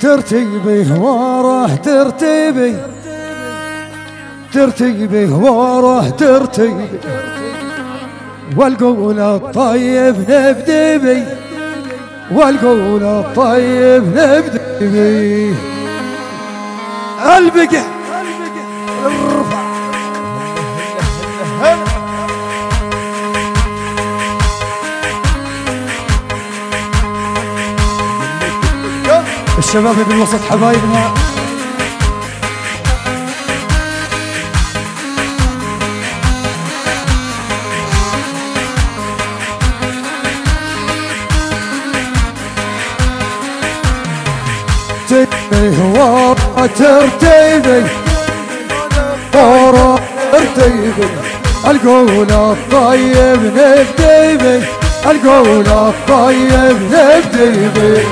ترتيبي وراه ترتيبي ترتيبي وراه ترتيبي والقول الطيب نبدي بي والقول الطيب نبدي بي البقع ارفع الشباب بالوسط حبايبنا هو ترتيبي ورا ترتيبي القول الطيب نبدي بي القول الطيب نبدي بي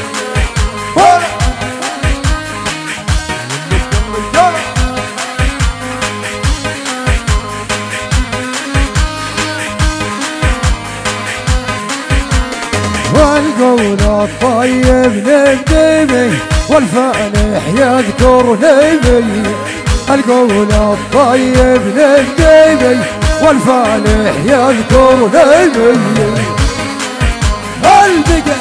والقول الطيب نبدي بي والفالح يذكرني بي القول الطيب نبدي بي والفالح يذكرني بي البقع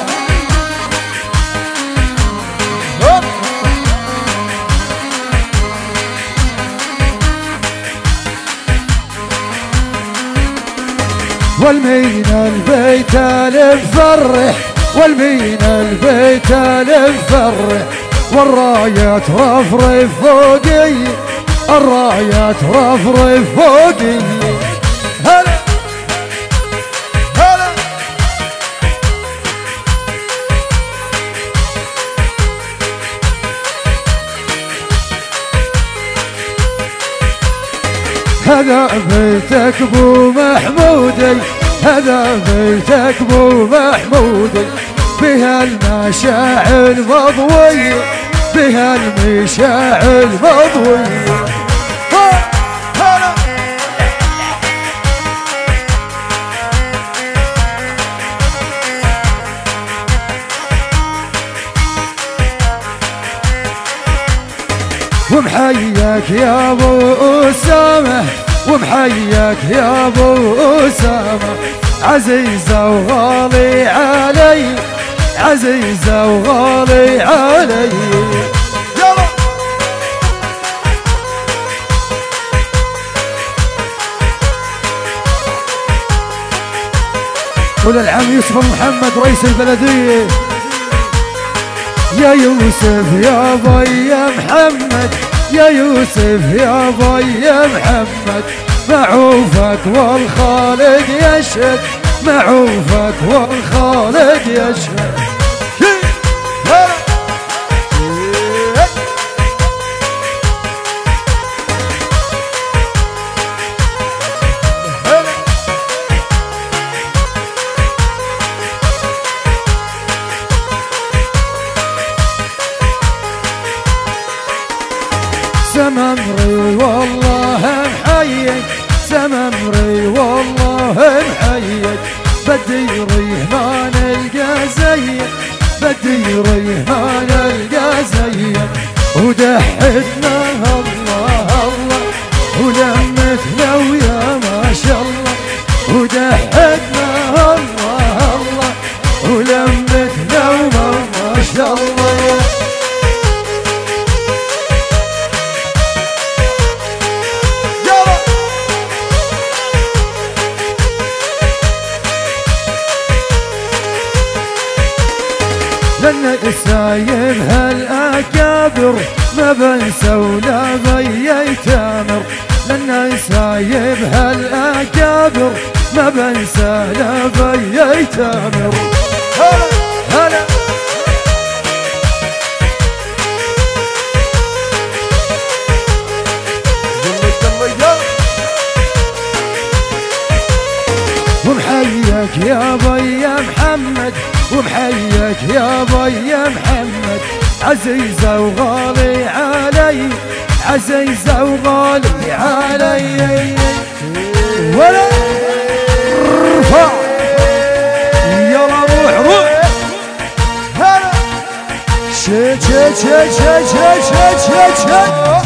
والمين البيت المفرح والمين البيت المفرح والراية ترفرف فوقي الراية ترفرف فوقي هلا هلا هذا بيتك بو محمودي هذا بيتك بو محمودي بها المشاعل مضوية بها المشاعل مضوية ومحياك يا ابو اسامه ومحياك يا ابو اسامه عزيزه وغالي علي عزيزه وغالي علي يلا وللعم يوسف محمد رئيس البلديه يا يوسف يا بي يا محمد يا يوسف يا بي يا محمد معوفك والخالق يشهد معوفك والخالق يشهد سممري والله محيك سممري والله محيك بدي ريحان القى زيك بدي ريحان القى زيك ودحتنا الله الله ولمتنا ويا ما شاء الله ودحتنا الله الله ولمتنا وما شاء الله لأن السايب هالأكابر ما بنسى ولا بي تامر لأن السايب هالأكابر ما بنسى لا بي تامر هلا هلا ومحياك يا بي يا محمد ومحياك يا بي يا محمد عزيزة وغالي علي عزيزة وغالي علي ولا ارفع يلا روح روح هلا شيت شيت شد شد شد شد شد شد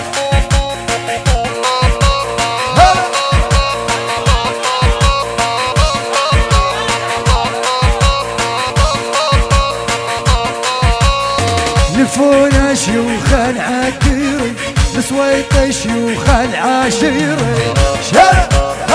لفونا شيوخ العكيري لسويط شيوخ العاشيري شرع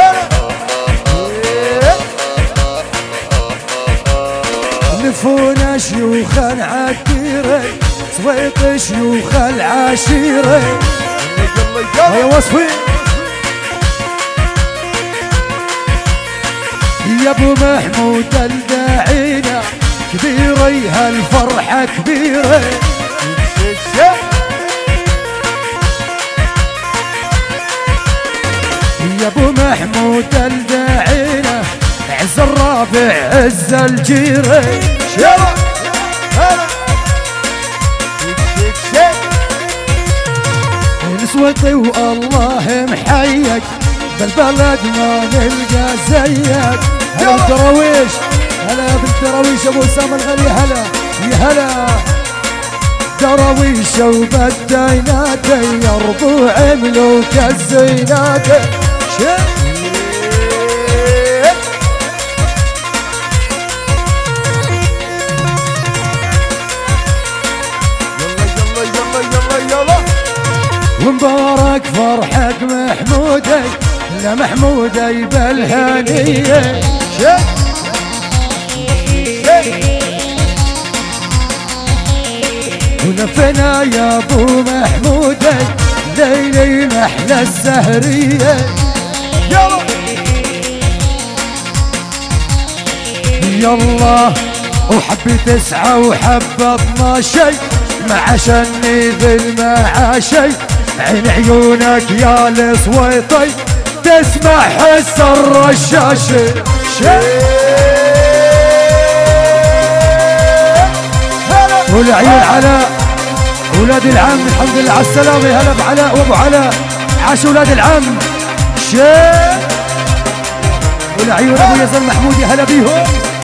لفونا شيوخ العكيري سويط شيوخ العاشيري يا وصفي يا ابو محمود الداعينا كبيري هالفرحة كبيرة يا ابو محمود الداعينا عز الرابع عز الجيرة شرع نسوتي والله محيك بالبلد ما نلقى زيك هلا بالدراويش هلا بالدراويش ابو اسامه الغالي هلا يا هلا دراويش وبالدينات يا ربوع ملوك الزينات ومبارك فرحك محمودي لا محمودي بالهنيه ولفنا يا ابو محمودي ليلي محلى الزهريه يلا وحبي 9 وحب 12 مع شني ذي المعاشي عين عيونك يا الصويطي تسمع حس الرشاشي والعيون على ولاد العم الحمد لله على السلامة هلا بعلاء وابو علاء عاش ولاد العم والعيون ابو يزن محمودي هلا بيهم